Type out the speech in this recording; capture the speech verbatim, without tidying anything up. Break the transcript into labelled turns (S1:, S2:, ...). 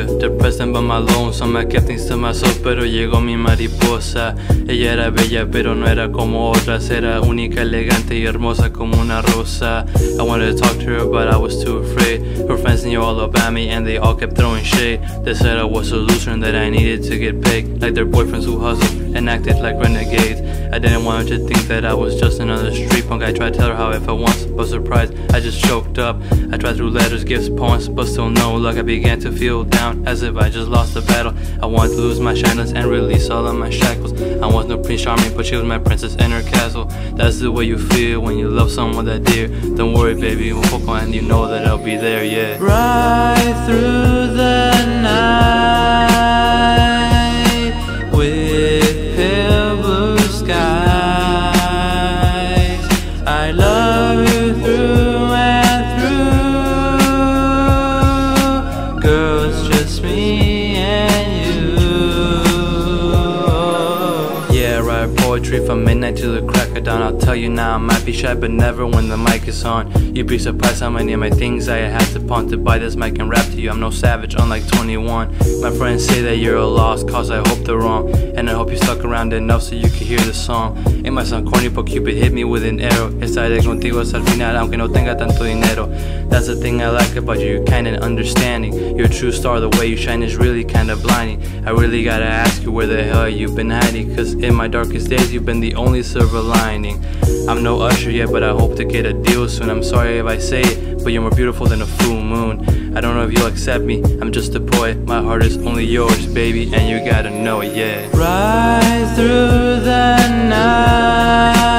S1: Yeah, depressed and by my lonesome, I kept things to myself, pero llegó mi mariposa. Ella era bella, pero no era como otras. Era única, elegante y hermosa como una rosa. I wanted to talk to her, but I was too afraid. Her friends knew all about me, and they all kept throwing shade. They said I was a loser and that I needed to get paid, like their boyfriends who hustled and acted like renegades. I didn't want her to think that I was just another street punk. I tried to tell her how I felt once, but surprised, I just choked up. I tried through letters, gifts, poems, but still no luck. I began to feel down, as if I just lost the battle. I wanted to lose my shyness and release all of my shackles. I was no Prince Charming, but she was my princess in her castle. That's the way you feel when you love someone that dear. Don't worry, baby, we'll hook on and you know that I'll be there, yeah.
S2: Right through the night, with pale blue skies, I love you through and through. Girl, it's just me and you.
S1: Yeah, I write poetry from midnight to the crack of dawn. I'll tell you now, I might be shy, but never when the mic is on. You'd be surprised how many of my things I had to pawn to buy this mic and rap to you. I'm no savage, unlike twenty-one. My friends say that you're a lost cause, I hope they're wrong. And I hope you stuck around enough so you could hear the song. It might sound corny, but Cupid hit me with an arrow. Estaré contigo hasta el final, aunque no tenga tanto dinero. That's the thing I like about you, you're kind and understanding. You're a true star, the way you shine is really kinda blinding. I really gotta ask you where the hell you've been hiding, cause in my darkest days you've been the only silver lining. I'm no Usher yet, but I hope to get a deal soon. I'm sorry if I say it, but you're more beautiful than a full moon. I don't know if you'll accept me, I'm just a poet. My heart is only yours, baby, and you gotta know it, yeah.
S2: Right through the night,